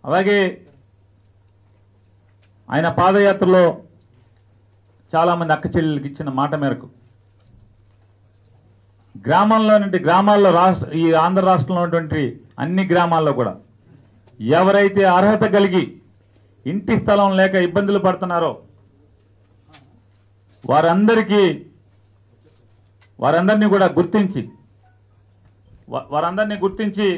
అలాగే ఆయన పాదయాత్రలో చాలామంది అక్క చెల్లెళ్ళకి ఇచ్చిన మాట మేరకు గ్రామాల్లో ఈ ఆంధ్ర రాష్ట్రంలో ఉన్నటువంటి అన్ని గ్రామాల్లో కూడా ఎవరైతే అర్హత కలిగి ఇంటి స్థలం లేక ఇబ్బందులు పడుతున్నారో వారందరినీ కూడా గుర్తించి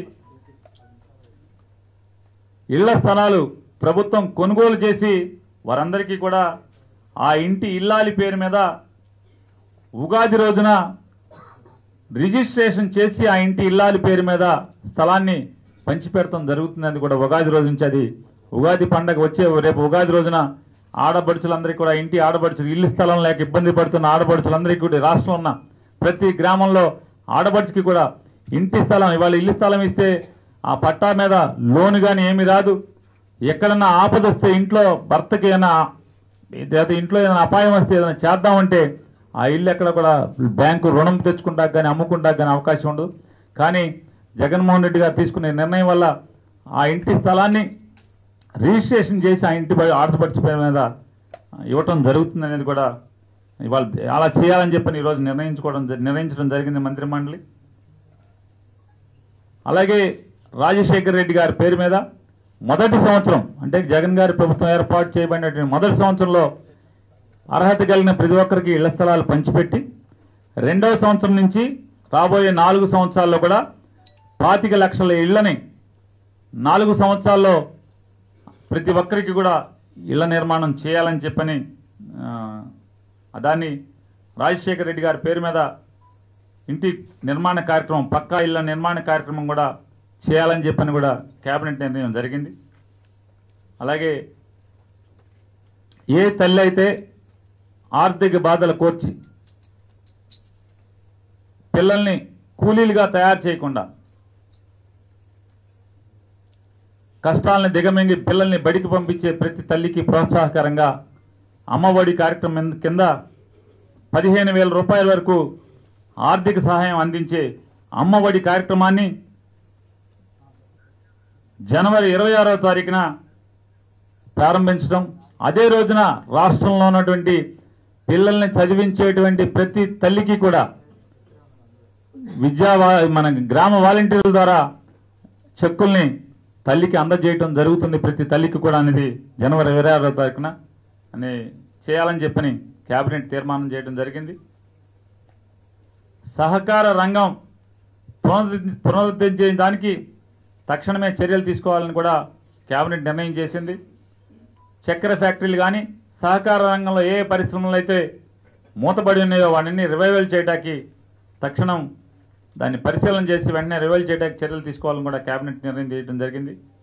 ఇళ్ల స్థలాలు ప్రభుత్వం కొనుగోలు చేసి వారందరికీ కూడా ఆ ఇంటి ఇల్లాలి పేరు మీద ఉగాది రోజున రిజిస్ట్రేషన్ చేసి ఆ ఇంటి ఇల్లాలి పేరు మీద స్థలాన్ని పంచిపెడతాం జరుగుతుందని కూడా ఉగాది రోజు నుంచి అది ఉగాది పండగ వచ్చే రేపు ఉగాది రోజున ఆడపడుచులందరికీ కూడా ఇంటి ఆడపడుచులు ఇల్లు స్థలం లేక ఇబ్బంది పడుతున్న ఆడపడుచులందరికీ కూడా రాష్ట్రంలో ఉన్న ప్రతి గ్రామంలో ఆడపడుచుకి కూడా ఇంటి స్థలం ఇవాళ ఇల్లు స్థలం ఇస్తే ఆ పట్టా మీద లోను కానీ ఏమీ రాదు. ఎక్కడన్నా ఆపద వస్తే ఇంట్లో భర్తకి ఏదైనా ఇంట్లో ఏదైనా అపాయం వస్తే ఏదైనా చేద్దామంటే ఆ ఇల్లు ఎక్కడ కూడా బ్యాంకు రుణం తెచ్చుకుంటాక కానీ అమ్ముకుంటాక కానీ అవకాశం ఉండదు. కానీ జగన్మోహన్ రెడ్డి గారు తీసుకునే నిర్ణయం వల్ల ఆ ఇంటి స్థలాన్ని రిజిస్ట్రేషన్ చేసి ఆ ఇంటి ఆడపడుచు పేరు మీద ఇవ్వటం జరుగుతుంది అనేది కూడా ఇవాళ అలా చేయాలని చెప్పని ఈరోజు నిర్ణయించడం జరిగింది మంత్రిమండలి. అలాగే రాజశేఖర్ రెడ్డి గారి పేరు మీద మొదటి సంవత్సరం అంటే జగన్ గారి ప్రభుత్వం ఏర్పాటు చేయబడినటువంటి మొదటి సంవత్సరంలో అర్హత కలిగిన ప్రతి ఒక్కరికి ఇళ్ల స్థలాలు పంచిపెట్టి రెండవ సంవత్సరం నుంచి రాబోయే 4 సంవత్సరాల్లో కూడా 25 లక్షల ఇళ్లని 4 సంవత్సరాల్లో ప్రతి ఒక్కరికి కూడా ఇళ్ల నిర్మాణం చేయాలని చెప్పని దాన్ని రాజశేఖర రెడ్డి గారి పేరు మీద ఇంటి నిర్మాణ కార్యక్రమం పక్కా ఇళ్ల నిర్మాణ కార్యక్రమం కూడా చేయాలని చెప్పని కూడా కేబినెట్ నిర్ణయం జరిగింది. అలాగే ఏ తల్లి అయితే ఆర్థిక బాధలు కోర్చి పిల్లల్ని కూలీలుగా తయారు చేయకుండా కష్టాలను దిగమింగి పిల్లల్ని బడికి పంపించే ప్రతి తల్లికి ప్రోత్సాహకరంగా అమ్మఒడి కార్యక్రమం కింద 15,000 రూపాయల వరకు ఆర్థిక సహాయం అందించే అమ్మఒడి కార్యక్రమాన్ని జనవరి 26వ తారీఖున ప్రారంభించడం, అదే రోజున రాష్ట్రంలో ఉన్నటువంటి పిల్లల్ని చదివించేటువంటి ప్రతి తల్లికి కూడా మన గ్రామ వాలంటీర్ల ద్వారా చెక్కుల్ని తల్లికి అందజేయడం జరుగుతుంది ప్రతి తల్లికి కూడా అనేది జనవరి 26వ తారీఖున అని చేయాలని చెప్పని కేబినెట్ తీర్మానం చేయడం జరిగింది. సహకార రంగం పునరుద్ధరించే దానికి తక్షణమే చర్యలు తీసుకోవాలని కూడా కేబినెట్ నిర్ణయం చేసింది. చక్కెర ఫ్యాక్టరీలు కానీ సహకార రంగంలో ఏ పరిశ్రమలు అయితే మూతబడి ఉన్నాయో వాటిని రివైవల్ చేయడానికి తక్షణం దాన్ని పరిశీలన చేసి వెంటనే రివైవల్ చేయడానికి చర్యలు తీసుకోవాలని కూడా కేబినెట్ నిర్ణయం చేయడం జరిగింది.